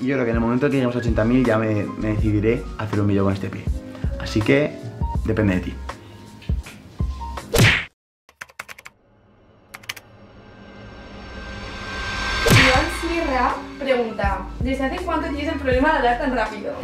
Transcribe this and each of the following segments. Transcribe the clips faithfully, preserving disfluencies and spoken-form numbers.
Y yo creo que en el momento que lleguemos a ochenta mil ya me, me decidiré a hacer un vídeo con este pie. Así que depende de ti. Iván Sierra pregunta: ¿desde hace cuánto tienes el problema de hablar tan rápido?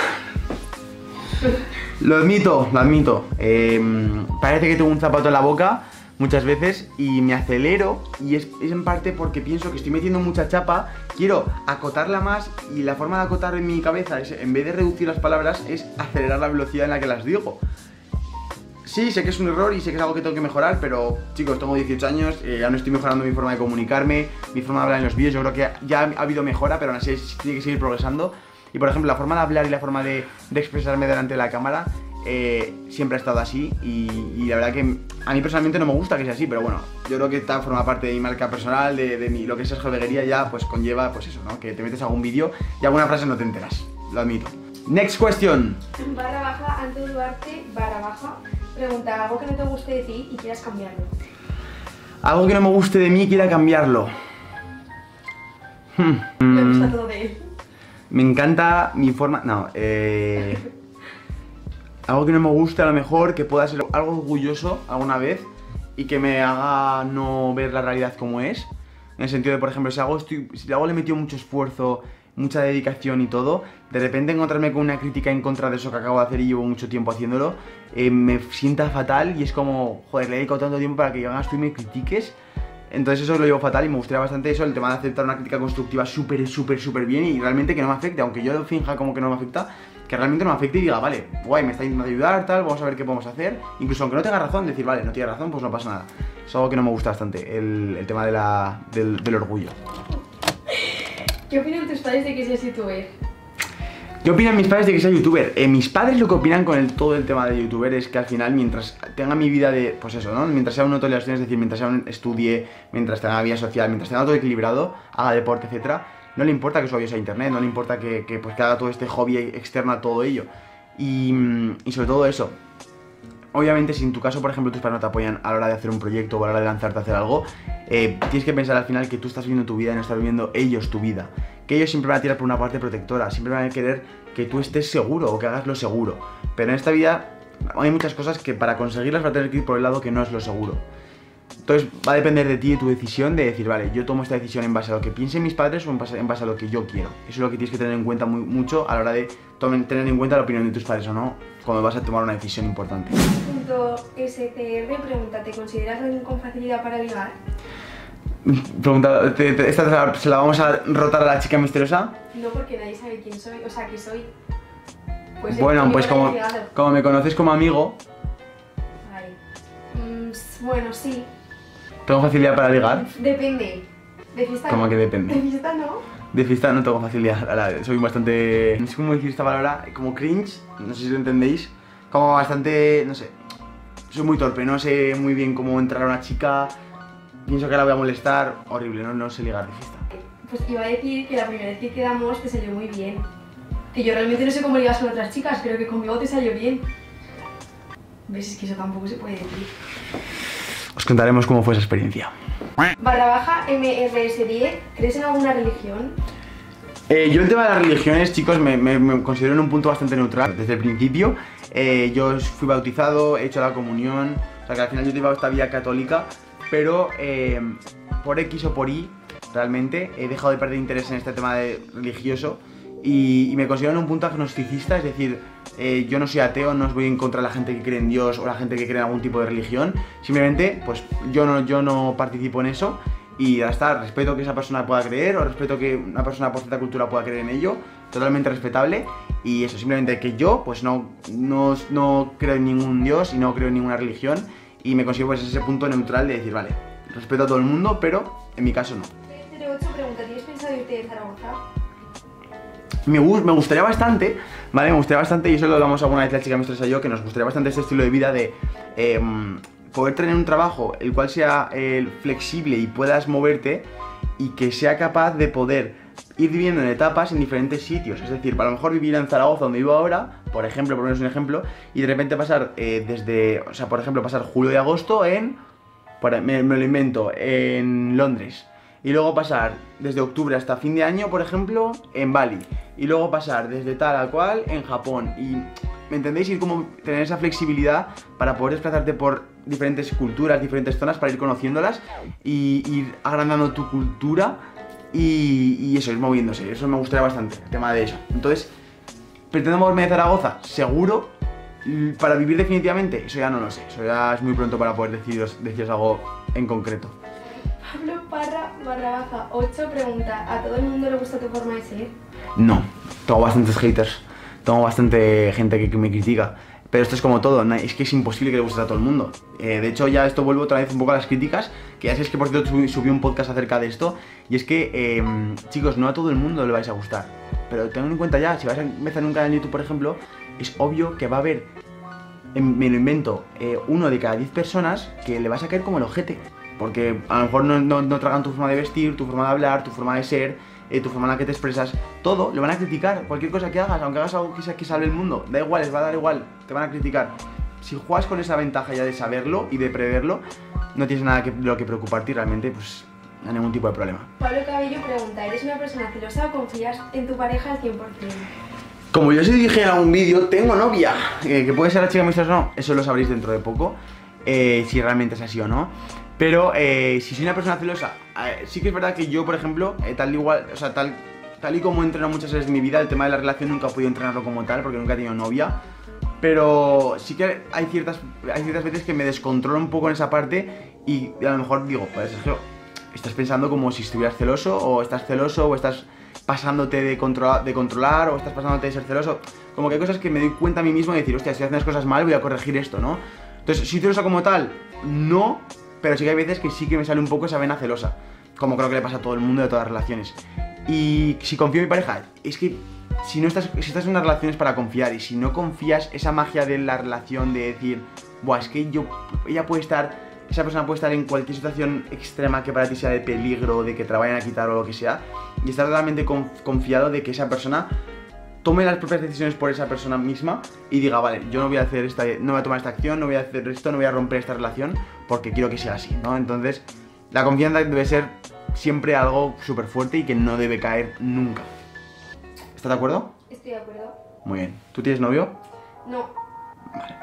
Lo admito, lo admito. Eh, parece que tengo un zapato en la boca muchas veces y me acelero, y es, es en parte porque pienso que estoy metiendo mucha chapa, quiero acotarla más, y la forma de acotar en mi cabeza es, en vez de reducir las palabras, es acelerar la velocidad en la que las digo. Sí, sé que es un error y sé que es algo que tengo que mejorar, pero chicos, tengo dieciocho años, eh, ya no estoy mejorando mi forma de comunicarme, mi forma de hablar en los vídeos. Yo creo que ya ha habido mejora, pero aún así tiene que seguir progresando. Y por ejemplo, la forma de hablar y la forma de, de expresarme delante de la cámara eh, siempre ha estado así, y, y la verdad que a mí personalmente no me gusta que sea así, pero bueno, yo creo que esta forma parte de mi marca personal, de, de mi, lo que es Sergio Beguería, ya pues conlleva pues eso, ¿no? Que te metes a algún vídeo y alguna frase no te enteras, lo admito. Next question. Barra baja, Anto Duarte, barra baja, pregunta: algo que no te guste de ti y quieras cambiarlo. Algo que no me guste de mí y quiera cambiarlo. Hmm. Me gusta todo de él. Me encanta mi forma... No, eh... algo que no me gusta, a lo mejor, que pueda ser algo orgulloso alguna vez y que me haga no ver la realidad como es. En el sentido de, por ejemplo, si algo, estoy, si algo le he metido mucho esfuerzo, mucha dedicación y todo, de repente encontrarme con una crítica en contra de eso que acabo de hacer y llevo mucho tiempo haciéndolo, eh, me sienta fatal, y es como, joder, le he dedicado tanto tiempo para que hagas tú y me critiques. Entonces eso lo llevo fatal, y me gustaría bastante eso, el tema de aceptar una crítica constructiva súper, súper, súper bien, y realmente que no me afecte, aunque yo lo finja como que no me afecta, que realmente no me afecte y diga, vale, guay, me está intentando ayudar, tal, vamos a ver qué podemos hacer. Incluso aunque no tenga razón, decir, vale, no tiene razón, pues no pasa nada. Es algo que no me gusta bastante, el, el tema de la, del, del orgullo. ¿Qué opinan tus padres de que seas youtuber? ¿Qué opinan mis padres de que sea youtuber? Eh, mis padres lo que opinan con el, todo el tema de youtuber es que al final, mientras tenga mi vida de, pues eso, ¿no? Mientras sea un autoleación, es decir, mientras sea un estudie, mientras tenga vida social, mientras tenga todo equilibrado, haga deporte, etcétera, no le importa que suba vídeos a internet, no le importa que, que, pues, que haga todo este hobby externo a todo ello. Y, y sobre todo eso. Obviamente, si en tu caso, por ejemplo, tus padres no te apoyan a la hora de hacer un proyecto o a la hora de lanzarte a hacer algo, eh, tienes que pensar al final que tú estás viviendo tu vida y no estás viviendo ellos tu vida. Que ellos siempre van a tirar por una parte protectora, siempre van a querer que tú estés seguro o que hagas lo seguro. Pero en esta vida hay muchas cosas que para conseguirlas va a tener que ir por el lado que no es lo seguro. Entonces va a depender de ti, de tu decisión, de decir, vale, yo tomo esta decisión en base a lo que piensen mis padres o en base, en base a lo que yo quiero. Eso es lo que tienes que tener en cuenta muy, mucho a la hora de tomen, tener en cuenta la opinión de tus padres o no, cuando vas a tomar una decisión importante. Punto S T R pregunta: ¿te consideras alguien con facilidad para ligar? Pregunta, te, te, ¿esta se la vamos a rotar a la chica misteriosa? No, porque nadie sabe quién soy, o sea, que soy. Pues bueno, pues como, como me conoces como amigo... Vale. Mm, bueno, sí. ¿Tengo facilidad para ligar? Depende. ¿De fiesta? ¿Cómo que depende? ¿De fiesta no? De fiesta no tengo facilidad, ahora, soy bastante... No sé cómo decir esta palabra, como cringe, no sé si lo entendéis. Como bastante, no sé, soy muy torpe, no sé muy bien cómo entrar a una chica. Pienso que la voy a molestar, horrible, no, no sé ligar de fiesta. Pues iba a decir que la primera vez que quedamos te salió muy bien. Que yo realmente no sé cómo ligas con otras chicas, pero que conmigo te salió bien. ¿Ves? Es que eso tampoco se puede decir. Os contaremos cómo fue esa experiencia. Barra baja M R S diez, ¿crees en alguna religión? Eh, yo el tema de las religiones, chicos, me, me, me considero en un punto bastante neutral. Desde el principio, eh, yo fui bautizado, he hecho la comunión, o sea que al final yo llevaba esta vida católica, pero eh, por X o por Y, realmente, he dejado de perder interés en este tema de religioso y, y me considero en un punto agnosticista, es decir, eh, yo no soy ateo, no os voy en contra de la gente que cree en Dios o la gente que cree en algún tipo de religión, simplemente, pues yo no, yo no participo en eso. Y ya está, respeto que esa persona pueda creer, o respeto que una persona por cierta cultura pueda creer en ello, totalmente respetable. Y eso, simplemente que yo, pues no, no, no creo en ningún dios y no creo en ninguna religión. Y me considero pues ese punto neutral de decir, vale, respeto a todo el mundo, pero en mi caso no. cero ocho pregunta: ¿tienes pensado irte de Zaragoza? Me, me gustaría bastante, ¿vale? Me gustaría bastante, y eso lo hablamos alguna vez la chica mistresa y yo, que nos gustaría bastante este estilo de vida de... Eh, poder tener un trabajo el cual sea eh, flexible y puedas moverte y que sea capaz de poder ir viviendo en etapas en diferentes sitios. Es decir, para lo mejor vivir en Zaragoza, donde vivo ahora, por ejemplo, por poneros un ejemplo, y de repente pasar eh, desde, o sea, por ejemplo, pasar julio y agosto en, para, me, me lo invento, en Londres. y luego pasar desde octubre hasta fin de año, por ejemplo, en Bali, y luego pasar desde tal a cual en Japón, y ¿me entendéis? Ir como tener esa flexibilidad para poder desplazarte por diferentes culturas, diferentes zonas, para ir conociéndolas y ir agrandando tu cultura y, y eso, ir moviéndose. Eso me gustaría bastante, el tema de eso. Entonces, ¿pretendo moverme de Zaragoza? Seguro. Para vivir definitivamente, eso ya no lo sé. Eso ya es muy pronto para poder deciros, deciros algo en concreto. Pablo Parra barra baja ocho pregunta, ¿a todo el mundo le gusta tu forma de ser? No, tengo bastantes haters. Tengo bastante gente que, que me critica. Pero esto es como todo, ¿no? Es que es imposible que le guste a todo el mundo. Eh, de hecho, ya esto vuelvo otra vez un poco a las críticas. Que ya sabéis que por cierto subí, subí un podcast acerca de esto. Y es que, eh, chicos, no a todo el mundo le vais a gustar. Pero tened en cuenta ya, si vais a empezar un canal en YouTube, por ejemplo, es obvio que va a haber, me lo invento, eh, uno de cada diez personas que le vas a caer como el ojete. Porque a lo mejor no, no, no tragan tu forma de vestir, tu forma de hablar, tu forma de ser... Eh, tu forma en la que te expresas, todo, lo van a criticar. Cualquier cosa que hagas, aunque hagas algo que, sea, que salve el mundo, da igual, les va a dar igual, te van a criticar. Si juegas con esa ventaja ya de saberlo y de preverlo, no tienes nada que, de lo que preocuparte y realmente, pues, no hay ningún tipo de problema. Pablo Cabello pregunta, ¿eres una persona celosa o confías en tu pareja al cien por cien? Como yo os dije en algún vídeo, tengo novia, eh, que puede ser la chica misteriosa o no, eso lo sabréis dentro de poco, eh, si realmente es así o no. Pero eh, si soy una persona celosa, eh, sí que es verdad que yo, por ejemplo, eh, tal igual, o sea, tal, tal y como entreno muchas veces de mi vida, el tema de la relación nunca he podido entrenarlo como tal, porque nunca he tenido novia. Pero sí que hay ciertas, hay ciertas veces que me descontrolo un poco en esa parte y a lo mejor digo, pues Sergio, estás pensando como si estuvieras celoso, o estás celoso, o estás pasándote de, controla, de controlar, o estás pasándote de ser celoso. Como que hay cosas que me doy cuenta a mí mismo y decir, hostia, si haces las cosas mal voy a corregir esto, ¿no? Entonces, ¿soy celosa como tal? No. Pero sí que hay veces que sí que me sale un poco esa vena celosa, como creo que le pasa a todo el mundo de todas las relaciones. Y si confío en mi pareja, es que si no estás, si estás en una relación es para confiar, y si no confías, esa magia de la relación de decir, buah, es que yo, ella puede estar, esa persona puede estar en cualquier situación extrema que para ti sea de peligro, de que te la vayan a quitar o lo que sea, y estar totalmente confiado de que esa persona tome las propias decisiones por esa persona misma y diga, vale, yo no voy a hacer esta, no voy a tomar esta acción, no voy a hacer esto, no voy a romper esta relación porque quiero que sea así, ¿no? Entonces, la confianza debe ser siempre algo súper fuerte y que no debe caer nunca. ¿Estás de acuerdo? Estoy de acuerdo. Muy bien. ¿Tú tienes novio? No. Vale.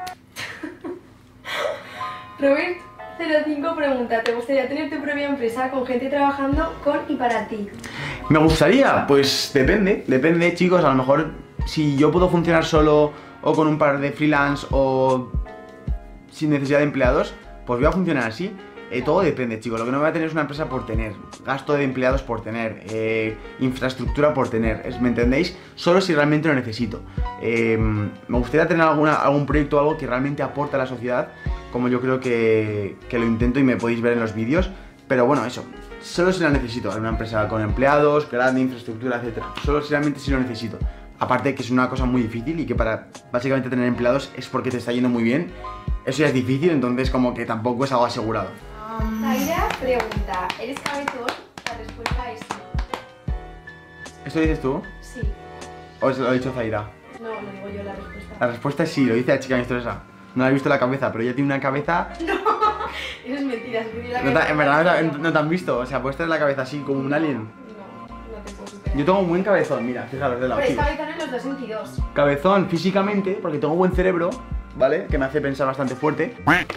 Robert cero cinco pregunta, ¿te gustaría tener tu propia empresa con gente trabajando con y para ti? ¿Me gustaría? Pues depende, depende, chicos. A lo mejor si yo puedo funcionar solo o con un par de freelance o sin necesidad de empleados, pues voy a funcionar así. Eh, todo depende, chicos. Lo que no voy a tener es una empresa por tener, gasto de empleados por tener, eh, infraestructura por tener, ¿me entendéis? Solo si realmente lo necesito. Eh, me gustaría tener alguna, algún proyecto o algo que realmente aporte a la sociedad, como yo creo que, que lo intento y me podéis ver en los vídeos. Pero bueno, eso, solo si la necesito, una empresa con empleados, grande, infraestructura, etcétera. Solo si realmente sí lo necesito. Aparte que es una cosa muy difícil y que para básicamente tener empleados es porque te está yendo muy bien. Eso ya es difícil, entonces como que tampoco es algo asegurado. Zaira pregunta, ¿eres cabezón? La respuesta es sí. ¿Esto lo dices tú? Sí. ¿O lo ha dicho Zaira? No, lo digo yo la respuesta. La respuesta es sí, lo dice la chica misteriosa. No la he visto la cabeza, pero ella tiene una cabeza... No, eso es mentira, es que tiene la No cabeza. te, en verdad no te, no te han visto, o sea, puedes tener la cabeza así como un alien. No, no te puedo superar. Yo tengo un buen cabezón, mira, fijaros de lado. Pero es Sí. cabezón en los dos sentidos. Cabezón físicamente, porque tengo buen cerebro, ¿vale? Que me hace pensar bastante fuerte.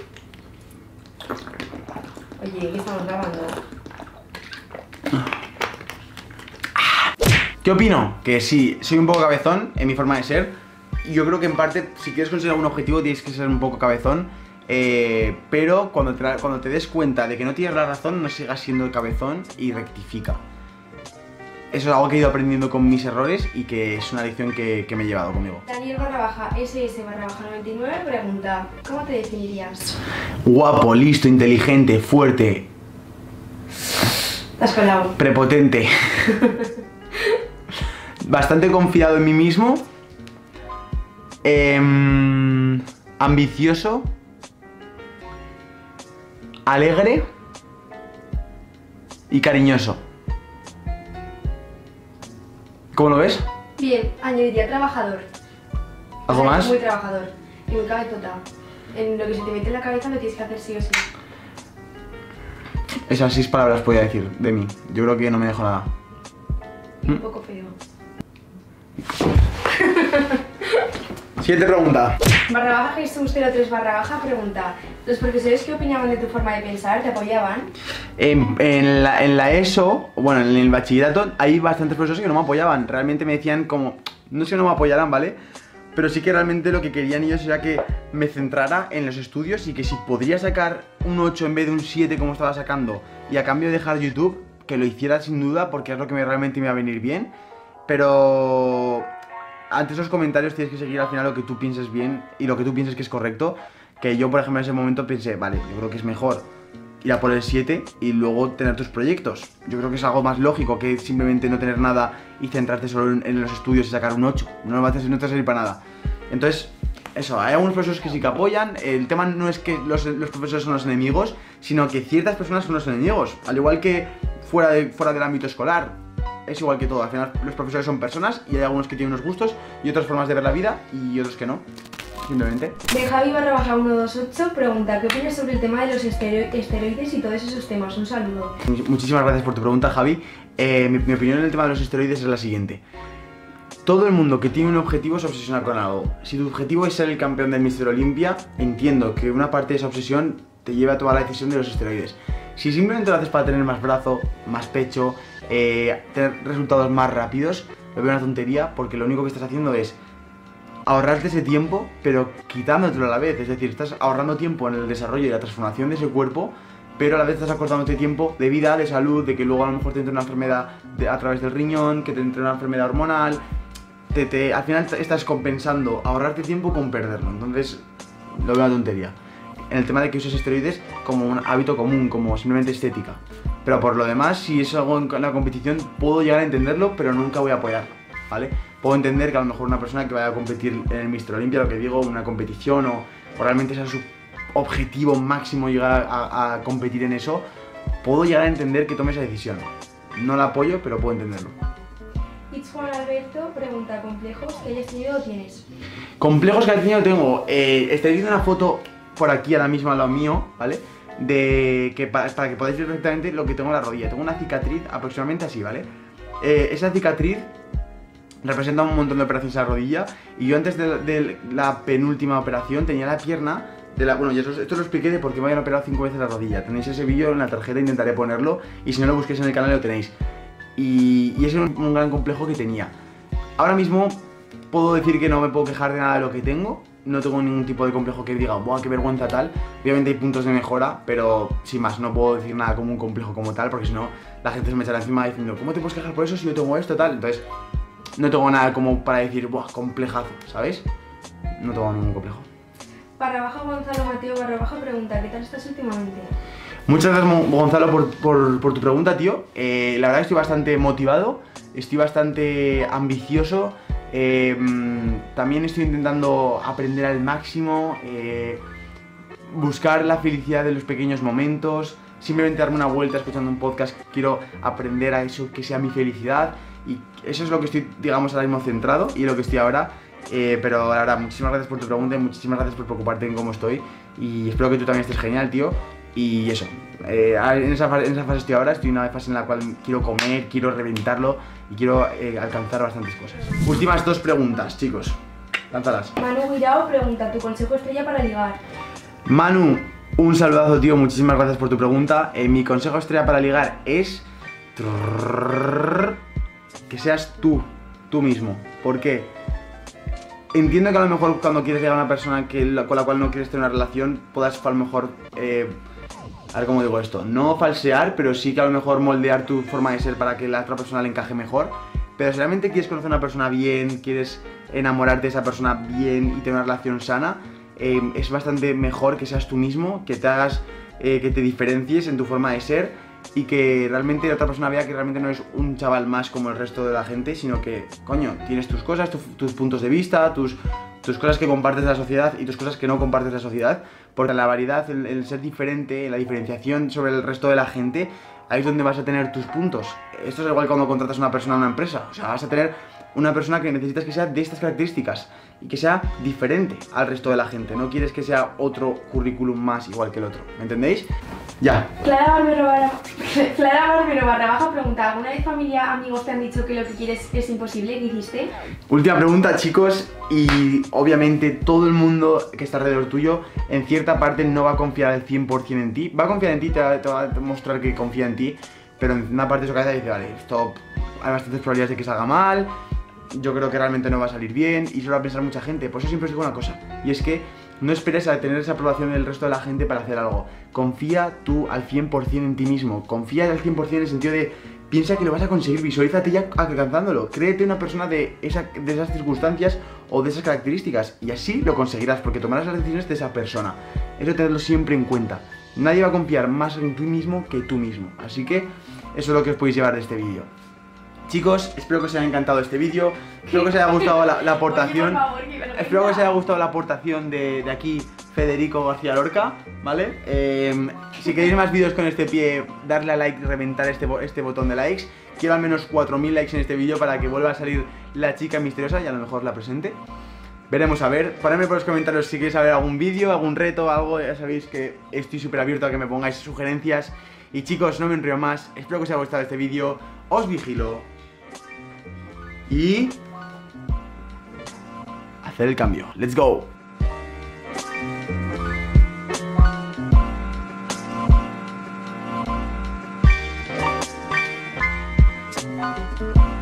Oye, ¿qué estamos grabando? ¿Qué opino? Que sí, soy un poco cabezón en mi forma de ser. Y yo creo que en parte, si quieres conseguir algún objetivo, tienes que ser un poco cabezón. Eh, pero cuando te, cuando te des cuenta de que no tienes la razón, no sigas siendo el cabezón y rectifica. Eso es algo que he ido aprendiendo con mis errores y que es una lección que, que me he llevado conmigo. Daniel barra baja S S barra baja noventa y nueve pregunta, ¿cómo te definirías? Guapo, listo, inteligente, fuerte, Te has colado. prepotente. Bastante confiado en mí mismo. Eh, ambicioso. Alegre. Y cariñoso. ¿Cómo lo ves? Bien, añadiría trabajador. ¿Algo O sea, más? Muy trabajador y muy cabezota. En lo que se te mete en la cabeza lo tienes que hacer sí o sí. Esas seis palabras podía decir de mí. Yo creo que no me dejo nada. Un poco feo. Siguiente pregunta. Barra baja Jesús cero tres barra baja pregunta: ¿los profesores qué opinaban de tu forma de pensar? ¿Te apoyaban? En, en, la, en la ESO, bueno, en el bachillerato, hay bastantes profesores que no me apoyaban. Realmente me decían como, no es que no me apoyaran, ¿vale? Pero sí que realmente lo que querían ellos era que me centrara en los estudios y que si podría sacar un ocho en vez de un siete como estaba sacando y a cambio de dejar YouTube, que lo hiciera sin duda porque es lo que me, realmente me iba a venir bien. Pero ante esos comentarios tienes que seguir al final lo que tú pienses bien y lo que tú pienses que es correcto. Que yo, por ejemplo, en ese momento pensé, vale, yo creo que es mejor ir a por el siete y luego tener tus proyectos. Yo creo que es algo más lógico que simplemente no tener nada y centrarte solo en, en los estudios y sacar un ocho. No va a no te va a servir para nada. Entonces, eso, hay algunos profesores que sí que apoyan. El tema no es que los, los profesores son los enemigos, sino que ciertas personas son los enemigos. Al igual que fuera, de, fuera del ámbito escolar. Es igual que todo. Al final los profesores son personas y hay algunos que tienen unos gustos y otras formas de ver la vida y otros que no. Simplemente. De Javi barra baja ciento veintiocho pregunta: ¿qué opinas sobre el tema de los esteroides y todos esos temas? Un saludo. Muchísimas gracias por tu pregunta, Javi. Eh, mi, mi opinión en el tema de los esteroides es la siguiente. Todo el mundo que tiene un objetivo se obsesiona con algo. Si tu objetivo es ser el campeón del míster Olympia, entiendo que una parte de esa obsesión te lleva a tomar la decisión de los esteroides. Si simplemente lo haces para tener más brazo, más pecho, eh, tener resultados más rápidos, lo veo una tontería porque lo único que estás haciendo es ahorrarte ese tiempo, pero quitándotelo a la vez. Es decir, estás ahorrando tiempo en el desarrollo y la transformación de ese cuerpo, pero a la vez estás acortándote tiempo de vida, de salud, de que luego a lo mejor te entre una enfermedad de, a través del riñón, que te entre una enfermedad hormonal. Te, te, al final estás compensando ahorrarte tiempo con perderlo. Entonces, lo veo una tontería. En el tema de que uses esteroides como un hábito común, como simplemente estética. Pero por lo demás, si es algo en la competición, puedo llegar a entenderlo, pero nunca voy a apoyarlo, ¿vale? Puedo entender que a lo mejor una persona que vaya a competir en el míster Olympia, lo que digo, una competición o, o realmente sea su objetivo máximo llegar a, a competir en eso, puedo llegar a entender que tome esa decisión. No la apoyo, pero puedo entenderlo. It's Juan Alberto pregunta: ¿complejos que hayas tenido o tienes? Complejos que haya tenido tengo. Eh, estoy viendo una foto por aquí ahora mismo al lado mío, ¿vale? De que para, para que podáis ver perfectamente lo que tengo en la rodilla. Tengo una cicatriz aproximadamente así, ¿vale? Eh, esa cicatriz representa un montón de operaciones a la rodilla. Y yo antes de, de la penúltima operación tenía la pierna de la, bueno, ya esto, esto lo expliqué de por qué me habían operado cinco veces la rodilla. Tenéis ese vídeo en la tarjeta, intentaré ponerlo. Y si no lo busquéis en el canal lo tenéis. Y, y ese es un, un gran complejo que tenía. Ahora mismo puedo decir que no me puedo quejar de nada de lo que tengo. No tengo ningún tipo de complejo que diga, ¡buah, qué vergüenza tal! Obviamente hay puntos de mejora, pero sin más, no puedo decir nada como un complejo como tal, porque si no, la gente se me echará encima diciendo, ¿cómo te puedes quejar por eso si yo tengo esto, tal? Entonces, no tengo nada como para decir, ¡buah, complejazo! ¿Sabéis? No tengo ningún complejo. Barra baja Gonzalo Mateo barra baja pregunta: ¿qué tal estás últimamente? Muchas gracias, Gonzalo, por, por, por tu pregunta, tío. Eh, la verdad estoy bastante motivado, estoy bastante ambicioso. Eh, también estoy intentando aprender al máximo, eh, buscar la felicidad de los pequeños momentos, simplemente darme una vuelta escuchando un podcast. Quiero aprender a eso, que sea mi felicidad, y eso es lo que estoy, digamos, ahora mismo centrado y lo que estoy ahora. Eh, pero la verdad, muchísimas gracias por tu pregunta y muchísimas gracias por preocuparte en cómo estoy, y espero que tú también estés genial, tío. Y eso, eh, en, esa fase, en esa fase estoy ahora, estoy en una fase en la cual quiero comer, quiero reventarlo y quiero eh, alcanzar bastantes cosas. Últimas dos preguntas, chicos, lánzalas. Manu Guirao pregunta: ¿tu consejo estrella para ligar? Manu, un saludazo, tío, muchísimas gracias por tu pregunta. eh, Mi consejo estrella para ligar es que seas tú, tú mismo. ¿Por qué? Entiendo que a lo mejor cuando quieres llegar a una persona que, con la cual no quieres tener una relación, puedas a lo mejor... Eh, A ver cómo digo esto, no falsear, pero sí que a lo mejor moldear tu forma de ser para que la otra persona le encaje mejor. Pero si realmente quieres conocer a una persona bien, quieres enamorarte de esa persona bien y tener una relación sana, eh, es bastante mejor que seas tú mismo, que te hagas, eh, que te diferencies en tu forma de ser y que realmente la otra persona vea que realmente no eres un chaval más como el resto de la gente, sino que, coño, tienes tus cosas, tu, tus puntos de vista, tus... tus cosas que compartes de la sociedad y tus cosas que no compartes de la sociedad, porque la variedad, el, el ser diferente, la diferenciación sobre el resto de la gente, ahí es donde vas a tener tus puntos. Esto es igual cuando contratas a una persona a una empresa, o sea, vas a tener una persona que necesitas que sea de estas características y que sea diferente al resto de la gente, no quieres que sea otro currículum más igual que el otro, ¿me entendéis? Ya. Clara Barbero barra, Clara Barbero barra baja pregunta, ¿alguna vez familia, amigos te han dicho que lo que quieres es imposible? ¿Qué hiciste? Última pregunta, chicos, y obviamente todo el mundo que está alrededor tuyo en cierta parte no va a confiar al cien por cien en ti. Va a confiar en ti, te va, te va a demostrar que confía en ti, pero en una parte de su cabeza dice, vale, esto hay bastantes probabilidades de que salga mal, yo creo que realmente no va a salir bien, y eso va a pensar mucha gente. Por eso siempre os digo una cosa, y es que no esperes a tener esa aprobación del resto de la gente para hacer algo. Confía tú al cien por cien en ti mismo. Confía al cien por cien en el sentido de piensa que lo vas a conseguir, visualízate ya alcanzándolo. Créete una persona de, esa, de esas circunstancias o de esas características y así lo conseguirás porque tomarás las decisiones de esa persona. Eso tenedlo siempre en cuenta. Nadie va a confiar más en ti mismo que tú mismo. Así que eso es lo que os podéis llevar de este vídeo. Chicos, espero que os haya encantado este vídeo, espero que os haya gustado la, la aportación, Oye, por favor, que me lo espero que os cuenta. haya gustado la aportación de, de aquí Federico García Lorca, ¿vale? Eh, si queréis más vídeos con este pie, darle a like y reventar este, bo- este botón de likes. Quiero al menos cuatro mil likes en este vídeo para que vuelva a salir la chica misteriosa y a lo mejor la presente. Veremos a ver, ponedme por los comentarios si queréis saber algún vídeo, algún reto, algo, ya sabéis que estoy súper abierto a que me pongáis sugerencias. Y chicos, no me enrollo más, espero que os haya gustado este vídeo, os vigilo. Y hacer el cambio. Let's go. Thank you.